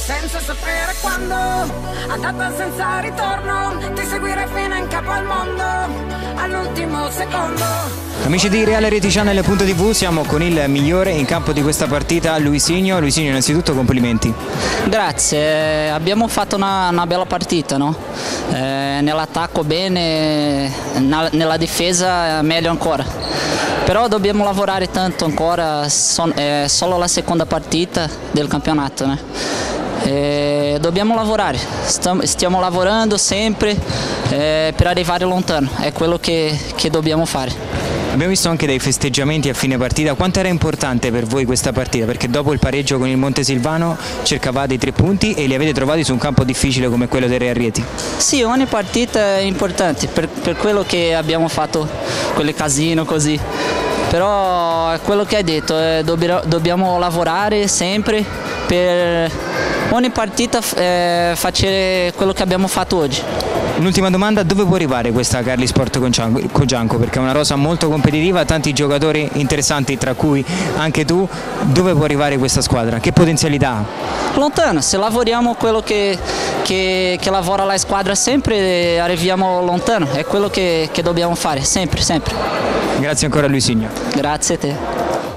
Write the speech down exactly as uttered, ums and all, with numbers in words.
senza sapere quando, andata senza ritorno, ti seguire fino in capo al mondo, all'ultimo secondo. Amici di Reale Reti Channel punto tivù, siamo con il migliore in campo di questa partita, Luisinho. Luisinho, innanzitutto complimenti. Grazie, abbiamo fatto una, una bella partita, no? Eh, nell'attacco bene, na, nella difesa meglio ancora. Però dobbiamo lavorare tanto ancora, son, è solo la seconda partita del campionato, né? E dobbiamo lavorare, stiamo, stiamo lavorando sempre eh, per arrivare lontano, è quello che, che dobbiamo fare. Abbiamo visto anche dei festeggiamenti a fine partita. Quanto era importante per voi questa partita? Perché dopo il pareggio con il Montesilvano cercavate i tre punti e li avete trovati su un campo difficile come quello del Real Rieti. Sì, ogni partita è importante per, per quello che abbiamo fatto quelle casino così. Però è quello che hai detto, eh, dobbiamo lavorare sempre per ogni partita eh, fare quello che abbiamo fatto oggi. Un'ultima domanda, dove può arrivare questa Carli Sport Cogianco? Perché è una rosa molto competitiva, tanti giocatori interessanti tra cui anche tu. Dove può arrivare questa squadra? Che potenzialità ha? Lontano, se lavoriamo quello che, che, che lavora la squadra sempre arriviamo lontano, è quello che, che dobbiamo fare, sempre, sempre. Grazie ancora Luisinho. Grazie a te.